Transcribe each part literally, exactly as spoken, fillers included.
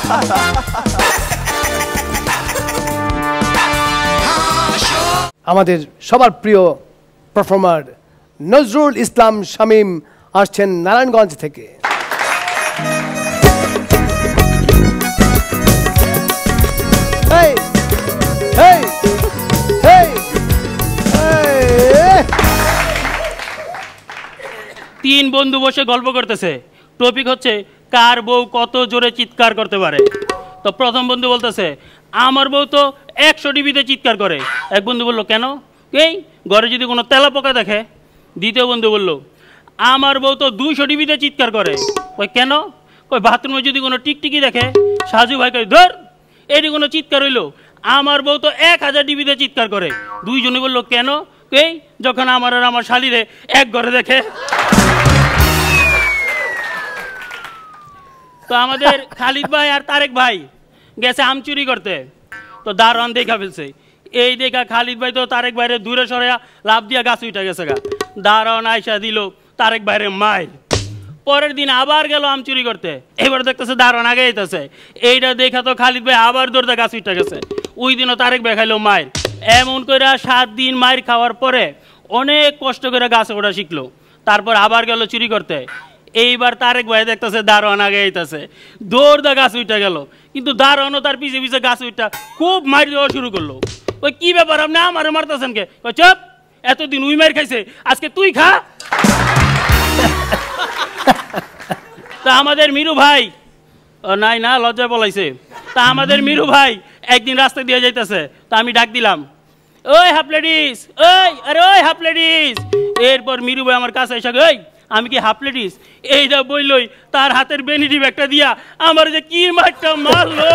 আমাদের সবার প্রিয় পারফর্মার নজরুল ইসলাম শামীম আসছেন নারায়ণগঞ্জ থেকে। তিন বন্ধু বসে গল্প করতেছে, টপিক হচ্ছে কার বউ কত জোরে চিৎকার করতে পারে। তো প্রথম বন্ধু বলতেছে আমার বউ তো একশো ডিবিতে চিৎকার করে। এক বন্ধু বলল কেন? এই ঘরে যদি কোনো তেলা পোকা দেখে। দ্বিতীয় বন্ধু বলল আমার বউ তো দুইশো ডিবিতে চিৎকার করে। কই কেন? কই বাথরুমে যদি কোনো টিকটিকি দেখে। সাজু ভাই কই ধর এটি কোনো চিৎকার হইলো, আমার বউ তো এক হাজার ডিবিতে চিৎকার করে। দুইজনে বলল কেন? এই যখন আমার আর আমার শালিরে এক ঘরে দেখে। তো আমাদের খালিদ ভাই আর তারেক ভাই গেছে আম চুরি করতে, তো দারোয়ান দেখা ফেলছে। এই দেখা খালিদ ভাই তো তারেক ভাইরে দূরে সরে লাভ দিয়া গাছ উঠে গেছে গা। দারোয়ান আয়সা দিল তারেক ভাইরে মায়ের। পরের দিন আবার গেল আম চুরি করতে, এবার দেখতেছে দারোয়ান আগে আইতেছে। এইটা দেখা তো খালিদ ভাই আবার দৌড়তে গাছ উঠে গেছে। ওই দিনও তারেক ভাই খাইলো মায়ের। এমন করে সাত দিন মায়ের খাওয়ার পরে অনেক কষ্ট করে গাছে ওঠা শিখলো। তারপর আবার গেল চুরি করতে। এইবার তারেক ভাই দেখতেছে দারোয়ান আগে আইতেছে, দৌড়দা গাছ উঠে গেল। কিন্তু দারোয়ানও তার পিছে পিছে গাছ উঠা খুব মারি দেওয়া শুরু করলো। ওই কি ব্যাপার আপনি আমারে মারতেছেন কে? ওই চুপ, এতদিন উই মার খাইছে আজকে তুই খা। তা আমাদের মিরু ভাই নাই না লজ্জা বলাইছে। তা আমাদের মিরু ভাই একদিন রাস্তা দিয়ে যাইতেছে, তা আমি ডাক দিলাম ওই হাফ লেডিস, ওই আরে ওই হাফ লেডিস। এরপর মিরু ভাই আমার কাছে এসে ওই আমি কি হাফ লেডিস? এইটা বললই তার হাতের বেনিটি ব্যাগটা দিয়া আমার যে কি মারটা মারলো।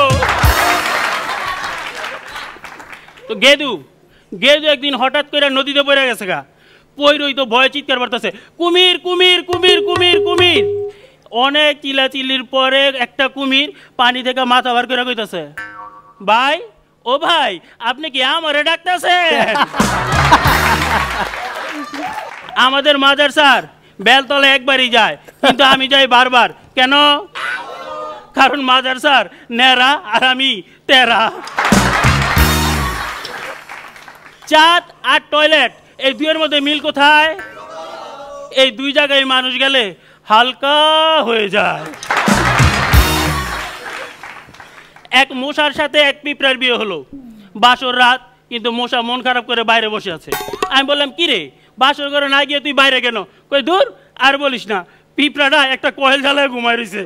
তো গেদু গেদু একদিন হঠাৎ করে নদীতে পড়ে গেছে গা। পইরই তো ভয় চিৎকার করতেছে কুমির কুমির কুমির কুমির কুমির। অনেক চিল্লাচিল্লির পরে একটা কুমির পানি থেকে মাথা বার করে কইতেছে ভাই ও ভাই আপনি কি আমারে ডাকতেছেন? আমাদের মাজার স্যার বেলতলে একবারই যায়, কিন্তু আমি যাই বারবার। কেন? কারণ মাজার স্যার নেরা আর আমি তেরা। চাঁদ আর টয়লেট এই দুইয়ের মধ্যে মিল কোথায়? এই দুই জায়গায় মানুষ গেলে হালকা হয়ে যায়। এক মশার সাথে এক পিঁপড়ার বিয়ে হলো। বাসর রাত, কিন্তু মশা মন খারাপ করে বাইরে বসে আছে। আমি বললাম কি রে বাসর ঘরে না গিয়ে তুই বাইরে কেন? কই দূর আর বলিস না, পিঁপড়াটা একটা কয়েল জ্বালায় ঘুমায় রয়েছে।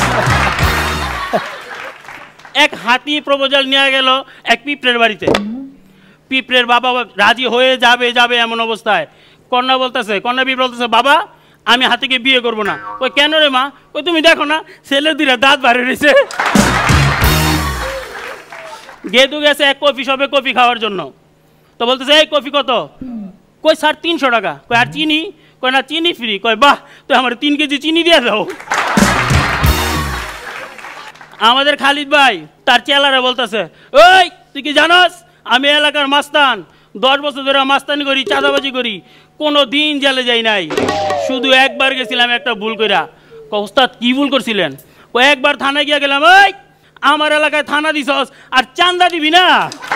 এক হাতি প্রপোজাল নিয়ে গেল এক পিঁপড়ের বাড়িতে। পিঁপড়ের বাবা রাজি হয়ে যাবে যাবে এমন অবস্থায় কন্যা বলতেছে কন্যা পিঁপড়ে বলতেছে বাবা আমি হাতিকে বিয়ে করব না। ওই কেন রে মা? ওই তুমি দেখো না ছেলের দুইটা দাঁত বাড়ি রয়েছে। গেদু গেছে এক কফি শপে কফি খাওয়ার জন্য। তো বলতেছে এই কফি কত? কই স্যার তিনশো টাকা। কই আর চিনি? কই না চিনি ফ্রি। কই বাহ তো আমার তিন কেজি চিনি দিয়ে দাও। আমাদের খালিদ ভাই তার চেলারা বলতেছে ওই তুই কি জানোস আমি এলাকার মাস্তান, দশ বছর ধরে মাস্তানি করি, চাঁদাবাজি করি, কোনো দিন জেলে যাই নাই। শুধু একবার গেছিলাম একটা ভুল কইরা। ওস্তাদ কি ভুল করছিলেন? ও একবার থানায় গিয়ে গেলাম ওই আমার এলাকায় থানা দিছস আর চান্দা দিবি না।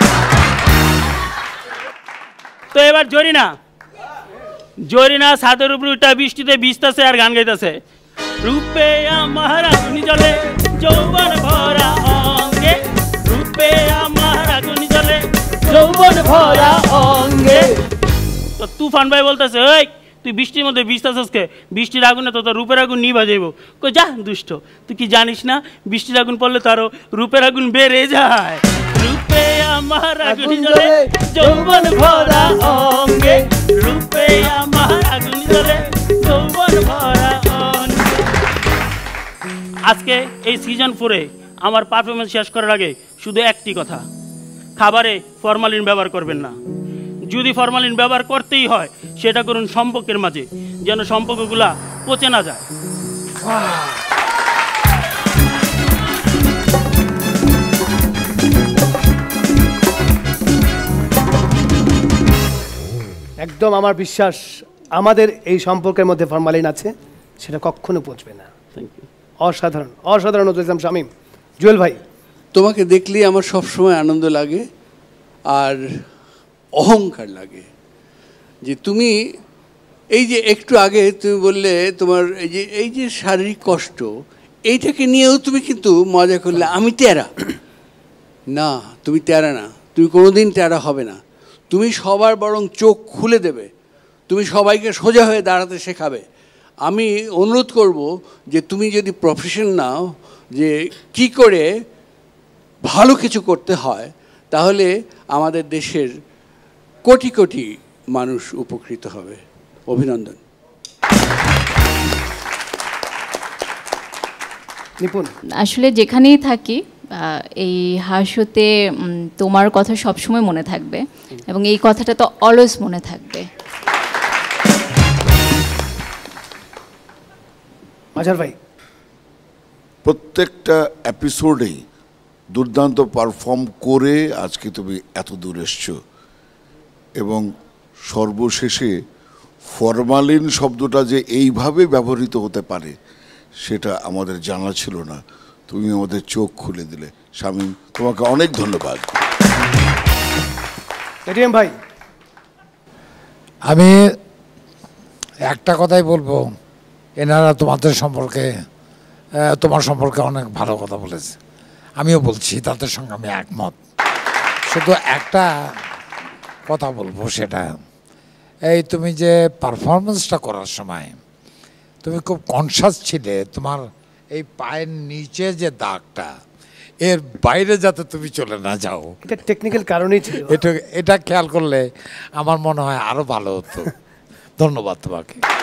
তো এবার জরিনা জরিনা ছাদের উপর উঠা বৃষ্টিতে ভিজতেছে আর গান গাইতেছে রূপে আমার আগুনি জ্বলে যৌবন ভরা অঙ্গে, রূপে আমার আগুনি জ্বলে যৌবন ভরা অঙ্গে। তো তুফান ভাই বলতেছে ওই তুই বৃষ্টির মধ্যে ভিজতেছিস কে? বৃষ্টির আগুনে তো তোর রূপের আগুন নিভা যাইব। কই যা দুষ্ট, তুই কি জানিস না বৃষ্টির আগুন পড়লে তো আরো রূপের আগুন বেড়ে যায়। রূপে আমার আগুন জ্বলে যৌবন ভরা অঙ্গে, রূপে আমার আগুন জ্বলে যৌবন ভরা অঙ্গে। আজকে এই সিজন ফোরে আমার পারফরমেন্স শেষ করার আগে শুধু একটি কথা, খাবারে ফরমালিন ব্যবহার করবেন না। যদি ফরমালিন ব্যবহার করতেই হয় সেটা করুন সম্পর্কের মাঝে, যেন সম্পর্কগুলা পচে না যায়। একদম আমার বিশ্বাস আমাদের এই সম্পর্কের মধ্যে ফরমালিন আছে, সেটা কখনো পচবে না। Thank you. অসাধারণ অসাধারণ নজরুল ইসলাম শামীম, জুয়েল ভাই, তোমাকে দেখলেই আমার সবসময় আনন্দ লাগে আর অহংকার লাগে যে তুমি এই যে একটু আগে তুমি বললে তোমার এই যে এই যে শারীরিক কষ্ট এইটাকে নিয়েও তুমি কিন্তু মজা করলে আমি তেরা না, তুমি তেরা না, তুমি কোনোদিন তেরা হবে না। তুমি সবার বরং চোখ খুলে দেবে, তুমি সবাইকে সোজা হয়ে দাঁড়াতে শেখাবে। আমি অনুরোধ করব যে তুমি যদি প্রফেশন নাও যে কি করে ভালো কিছু করতে হয়, তাহলে আমাদের দেশের কোটি কোটি মানুষ উপকৃত হবে। অভিনন্দন। নিপুণ, আসলে যেখানেই থাকি এই হাসতে তোমার কথা সবসময় মনে থাকবে এবং এই কথাটা তো অলওয়েজ মনে থাকবে। মাঝার ভাই, প্রত্যেকটা এপিসোডেই দুর্দান্ত পারফর্ম করে আজকে তুমি এত দূর এসছো এবং সর্বশেষে ফরমালিন শব্দটা যে এইভাবে ব্যবহৃত হতে পারে সেটা আমাদের জানা ছিল না। তুমি আমাদের চোখ খুলে দিলে। শামীম, তোমাকে অনেক ধন্যবাদ। এটিএম ভাই, আমি একটা কথাই বলবো, এনারা তোমাদের সম্পর্কে তোমার সম্পর্কে অনেক ভালো কথা বলেছে, আমিও বলছি, তাদের সঙ্গে আমি একমত। শুধু একটা কথা বলবো, সেটা এই তুমি যে পারফরমেন্সটা করার সময় তুমি খুব কনসাস ছিলে তোমার এই পায়ের নিচে যে দাগটা, এর বাইরে যাতে তুমি চলে না যাও, এটা টেকনিক্যাল কারণেই ছিল। এটা এটা খেয়াল করলে আমার মনে হয় আরো ভালো হতো। ধন্যবাদ তোমাকে।